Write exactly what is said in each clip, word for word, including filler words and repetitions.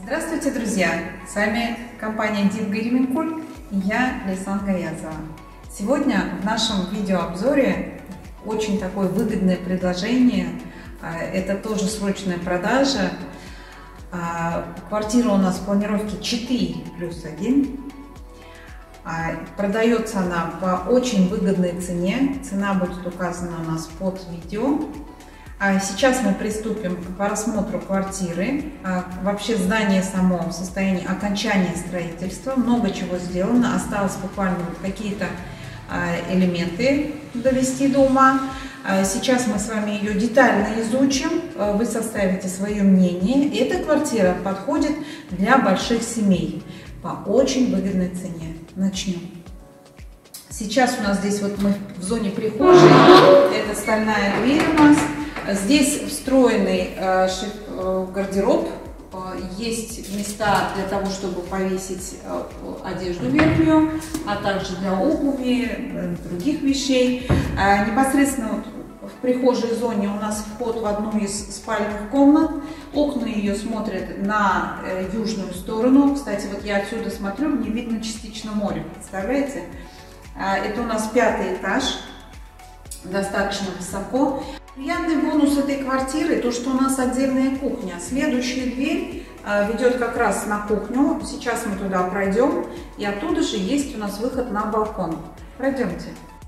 Здравствуйте, друзья! С вами компания Deep Gayrimenkul и я, Лейсан Гаязова. Сегодня в нашем видеообзоре очень такое выгодное предложение. Это тоже срочная продажа. Квартира у нас в планировке четыре плюс один. Продается она по очень выгодной цене. Цена будет указана у нас под видео. Сейчас мы приступим к просмотру квартиры. Вообще здание само в состоянии окончания строительства. Много чего сделано. Осталось буквально какие-то элементы довести до ума. Сейчас мы с вами ее детально изучим. Вы составите свое мнение. Эта квартира подходит для больших семей по очень выгодной цене. Начнем. Сейчас у нас здесь вот мы в зоне прихожей. Это стальная дверь у нас. Здесь встроенный э, шиф, э, гардероб, э, есть места для того, чтобы повесить э, одежду верхнюю, а также для обуви, э, других вещей. Э, непосредственно вот в прихожей зоне у нас вход в одну из спальных комнат. Окна ее смотрят на э, южную сторону. Кстати, вот я отсюда смотрю, мне видно частично море, представляете? Э, это у нас пятый этаж, достаточно высоко. Приятный бонус этой квартиры, то, что у нас отдельная кухня. Следующая дверь э, ведет как раз на кухню. Сейчас мы туда пройдем. И оттуда же есть у нас выход на балкон. Пройдемте.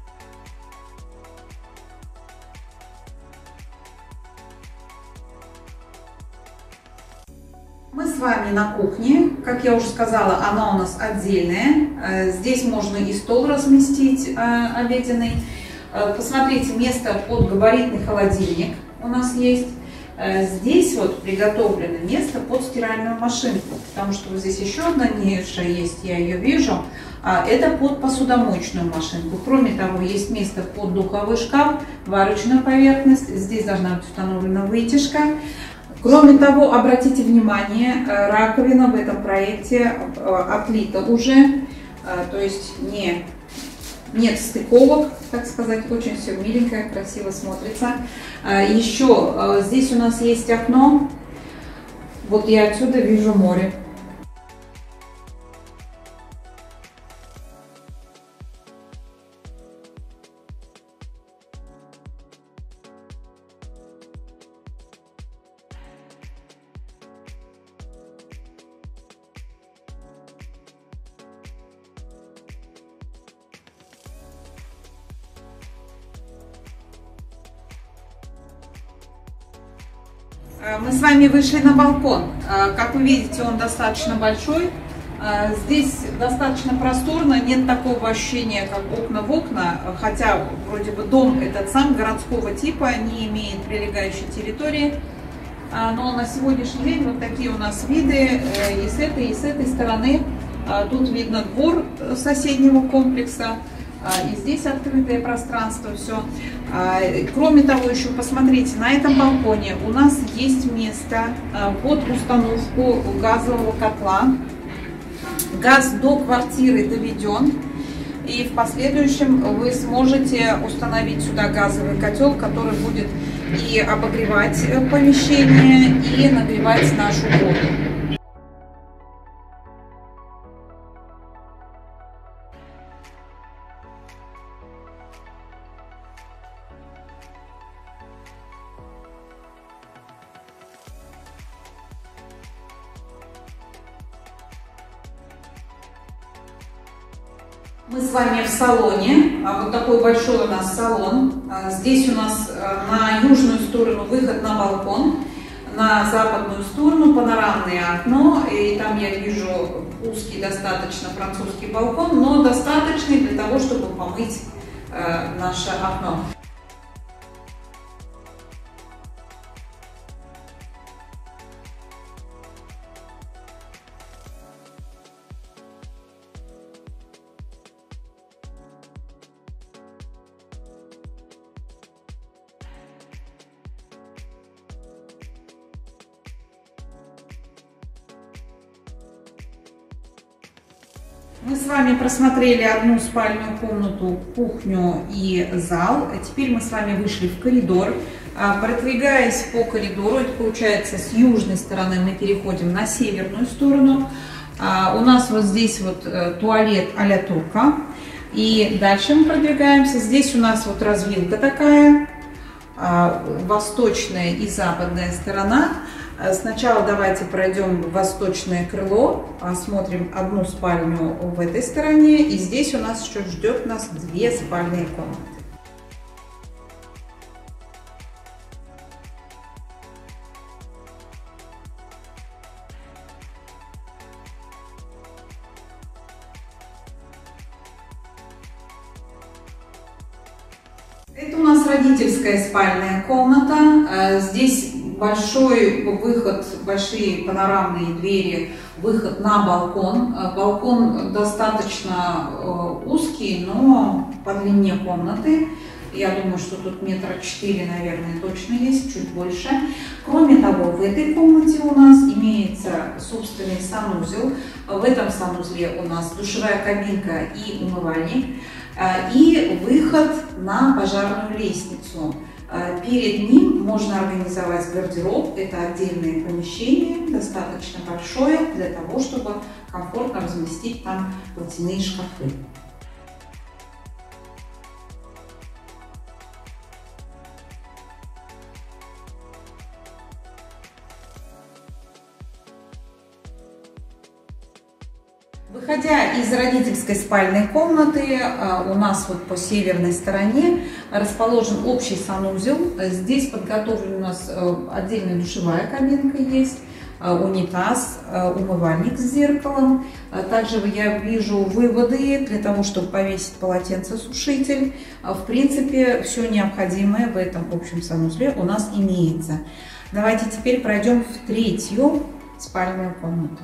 Мы с вами на кухне. Как я уже сказала, она у нас отдельная. Э, здесь можно и стол разместить э, обеденный. Посмотрите, место под габаритный холодильник у нас есть. Здесь вот приготовлено место под стиральную машинку, потому что вот здесь еще одна ниша есть, я ее вижу. Это под посудомоечную машинку. Кроме того, есть место под духовой шкаф, варочную поверхность. Здесь должна быть установлена вытяжка. Кроме того, обратите внимание, раковина в этом проекте отлита уже, то есть не... Нет стыковок, так сказать, очень все миленькое, красиво смотрится. Еще здесь у нас есть окно. Вот я отсюда вижу море. Мы с вами вышли на балкон. Как вы видите, он достаточно большой. Здесь достаточно просторно, нет такого ощущения, как окна в окна, хотя вроде бы дом этот сам городского типа, не имеет прилегающей территории. Но на сегодняшний день вот такие у нас виды и с этой, и с этой стороны. Тут видно двор соседнего комплекса. И здесь открытое пространство, все. Кроме того, еще посмотрите, на этом балконе у нас есть место под установку газового котла. Газ до квартиры доведен. И в последующем вы сможете установить сюда газовый котел, который будет и обогревать помещение, и нагревать нашу воду. Мы с вами в салоне, вот такой большой у нас салон. Здесь у нас на южную сторону выход на балкон, на западную сторону панорамное окно, и там я вижу узкий достаточно французский балкон, но достаточный для того, чтобы помыть наше окно. Мы с вами просмотрели одну спальную комнату, кухню и зал. Теперь мы с вами вышли в коридор. Продвигаясь по коридору, это получается с южной стороны мы переходим на северную сторону. У нас вот здесь вот туалет а-ля турка. И дальше мы продвигаемся. Здесь у нас вот развилка такая, восточная и западная сторона. Сначала давайте пройдем в восточное крыло, осмотрим одну спальню в этой стороне. И здесь у нас еще ждет нас две спальные комнаты. Это у нас родительская спальная комната. Здесь большой выход, большие панорамные двери, выход на балкон. Балкон достаточно узкий, но по длине комнаты. Я думаю, что тут метра четыре, наверное, точно есть, чуть больше. Кроме того, в этой комнате у нас имеется собственный санузел. В этом санузле у нас душевая кабинка и умывальник. И выход на пожарную лестницу. Перед ним можно организовать гардероб. Это отдельное помещение, достаточно большое, для того, чтобы комфортно разместить там платяные шкафы. Выходя из родительской спальной комнаты, у нас вот по северной стороне расположен общий санузел. Здесь подготовлен у нас отдельная душевая кабинка есть, унитаз, умывальник с зеркалом. Также я вижу выводы для того, чтобы повесить полотенцесушитель. В принципе, все необходимое в этом общем санузле у нас имеется. Давайте теперь пройдем в третью спальную комнату.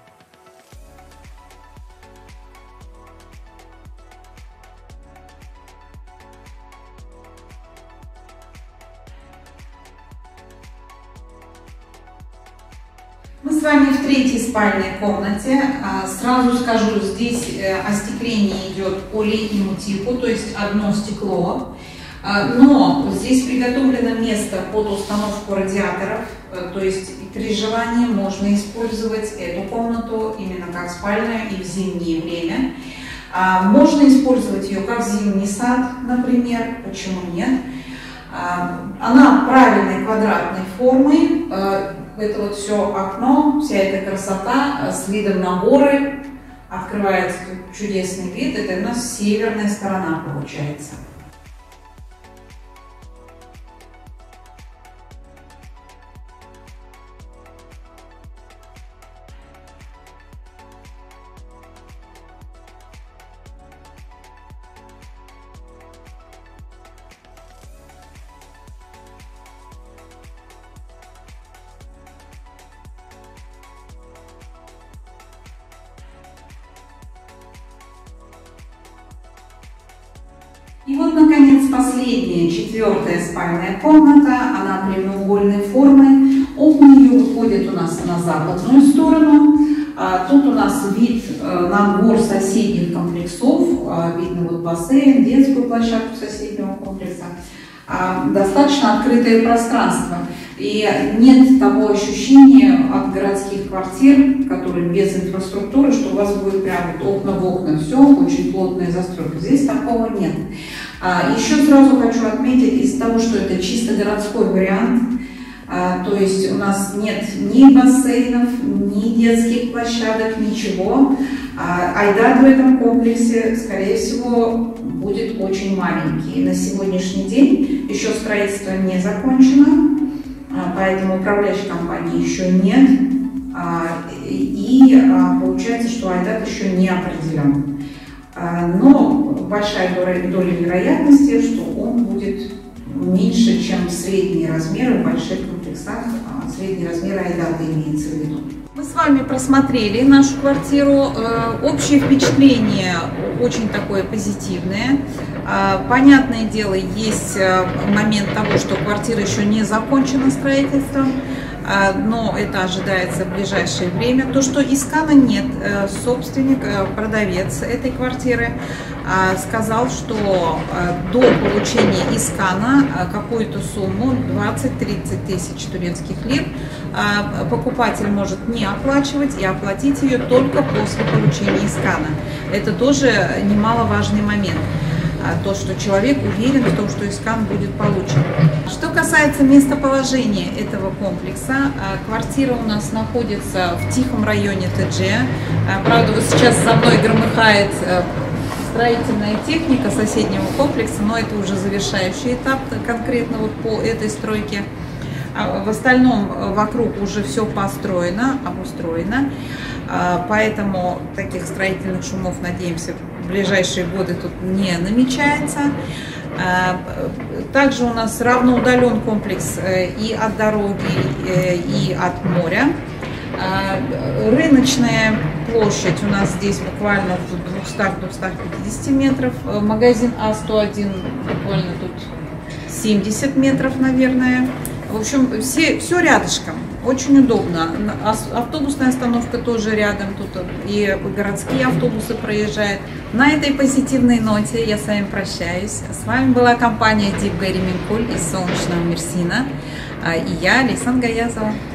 Мы с вами в третьей спальной комнате. Сразу скажу, здесь остекление идет по летнему типу, то есть одно стекло. Но здесь приготовлено место под установку радиаторов, то есть при желании можно использовать эту комнату именно как спальную и в зимнее время. Можно использовать ее как зимний сад, например, почему нет. Она правильной квадратной формы. Это вот все окно, вся эта красота с видом на горы. Открывается чудесный вид. Это у нас северная сторона получается. И вот, наконец, последняя, четвертая спальная комната. Она прямоугольной формы. Окна ее выходят у нас на западную сторону. Тут у нас вид на двор соседних комплексов. Видно вот бассейн, детскую площадку соседнего комплекса. Достаточно открытое пространство. И нет того ощущения от городских квартир, которые без инфраструктуры, что у вас будет прям вот окна в окна, все, очень плотная застройка. Здесь такого нет. Еще сразу хочу отметить, из-за того, что это чисто городской вариант, то есть у нас нет ни бассейнов, ни детских площадок, ничего. Айдат в этом комплексе, скорее всего, будет очень маленький. На сегодняшний день еще строительство не закончено, поэтому управляющей компании еще нет. И получается, что Айдат еще не определен. Но большая доля вероятности, что он будет меньше, чем средние размеры в больших комплексах. Средние размеры Айдата имеется в виду. Мы с вами просмотрели нашу квартиру. Общее впечатление очень такое позитивное. Понятное дело, есть момент того, что квартира еще не закончена строительством. но это ожидается в ближайшее время. То, что искана нет, собственник, продавец этой квартиры сказал, что до получения искана какую-то сумму, двадцать-тридцать тысяч турецких лир, покупатель может не оплачивать и оплатить ее только после получения искана. Это тоже немаловажный момент. То, что человек уверен в том, что искан будет получен. Что касается местоположения этого комплекса, квартира у нас находится в тихом районе ТЭДЖ. Правда, вот сейчас за мной громыхает строительная техника соседнего комплекса, но это уже завершающий этап конкретно вот по этой стройке. В остальном вокруг уже все построено, обустроено, поэтому таких строительных шумов, надеемся, в ближайшие годы тут не намечается. Также у нас равноудален комплекс и от дороги, и от моря. Рыночная площадь у нас здесь буквально в двухстах-двухстах пятидесяти метров. Магазин А сто один буквально тут семьдесят метров, наверное. В общем, все, все рядышком, очень удобно. Автобусная остановка тоже рядом, тут и городские автобусы проезжают. На этой позитивной ноте я с вами прощаюсь. С вами была компания Дип Гайриминкуль из солнечного Мерсина и я, Лейсан Гаязова.